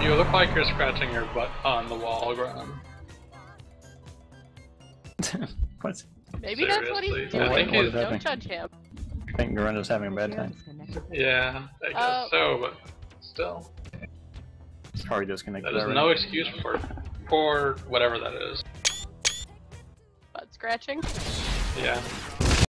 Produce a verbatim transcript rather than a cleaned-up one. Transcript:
You look like you're scratching your butt on the wall, Grun. What? Maybe that's what he's Seriously. doing. I think he's- Don't judge him. I think Grun is having a bad time. Yeah, I guess Uh, so, but still. It's probably disconnected. That is already. no excuse for for whatever that is. Butt scratching. Yeah.